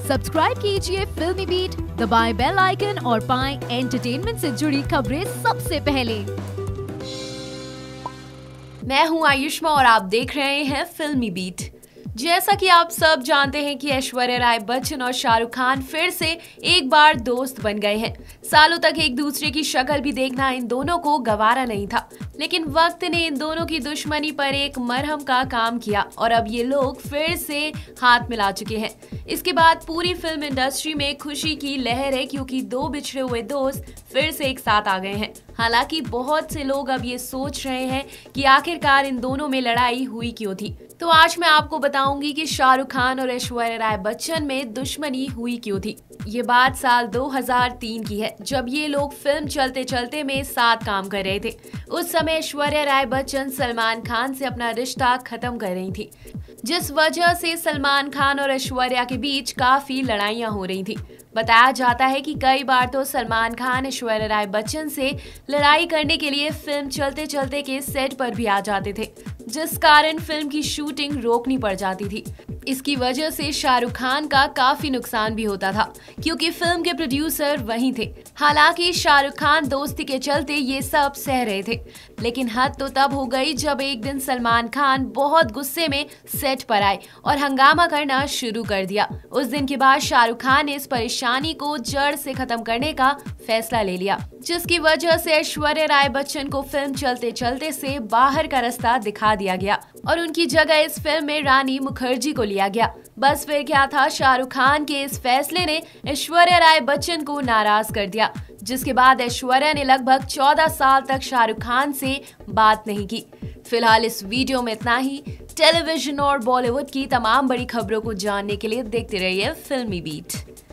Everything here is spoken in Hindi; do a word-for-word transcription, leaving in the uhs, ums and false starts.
सब्सक्राइब कीजिए फिल्मी बीट, दबाएं बेल आइकन और पाएं एंटरटेनमेंट से जुड़ी खबरें सबसे पहले। मैं हूं आयुष्मा और आप देख रहे हैं फिल्मी बीट। जैसा कि आप सब जानते हैं कि ऐश्वर्या राय बच्चन और शाहरुख खान फिर से एक बार दोस्त बन गए हैं। सालों तक एक दूसरे की शक्ल भी देखना इन दोनों को गवारा नहीं था, लेकिन वक्त ने इन दोनों की दुश्मनी पर एक मरहम का काम किया और अब ये लोग फिर से हाथ मिला चुके हैं। इसके बाद पूरी फिल्म इंडस्ट्री में खुशी की लहर है, क्योंकि दो बिछड़े हुए दोस्त फिर से एक साथ आ गए हैं। हालांकि बहुत से लोग अब ये सोच रहे हैं कि आखिरकार इन दोनों में लड़ाई हुई क्यों थी। तो आज मैं आपको बताऊंगी कि शाहरुख खान और ऐश्वर्या राय बच्चन में दुश्मनी हुई क्यों थी। ये बात साल दो हज़ार तीन की है, जब ये लोग फिल्म चलते चलते में साथ काम कर रहे थे। उस समय ऐश्वर्या राय बच्चन सलमान खान से अपना रिश्ता खत्म कर रही थी, जिस वजह से सलमान खान और ऐश्वर्या के बीच काफी लड़ाइयां हो रही थी। बताया जाता है कि कई बार तो सलमान खान ऐश्वर्या राय बच्चन से लड़ाई करने के लिए फिल्म चलते चलते के सेट पर भी आ जाते थे, जिस कारण फिल्म की शूटिंग रोकनी पड़ जाती थी। इसकी वजह से शाहरुख खान का काफी नुकसान भी होता था, क्योंकि फिल्म के प्रोड्यूसर वही थे। हालांकि शाहरुख खान दोस्ती के चलते ये सब सह रहे थे, लेकिन हद तो तब हो गई जब एक दिन सलमान खान बहुत गुस्से में सेट पर आए और हंगामा करना शुरू कर दिया। उस दिन के बाद शाहरुख खान ने इस परेशानी को जड़ से खत्म करने का फैसला ले लिया, जिसकी वजह से ऐश्वर्या राय बच्चन को फिल्म चलते चलते से बाहर का रास्ता दिखा दिया गया और उनकी जगह इस फिल्म में रानी मुखर्जी को लिया गया। बस फिर क्या था, शाहरुख खान के इस फैसले ने ऐश्वर्या राय बच्चन को नाराज कर दिया, जिसके बाद ऐश्वर्या ने लगभग चौदह साल तक शाहरुख खान से बात नहीं की। फिलहाल इस वीडियो में इतना ही। टेलीविजन और बॉलीवुड की तमाम बड़ी खबरों को जानने के लिए देखते रहिए फिल्मी बीट।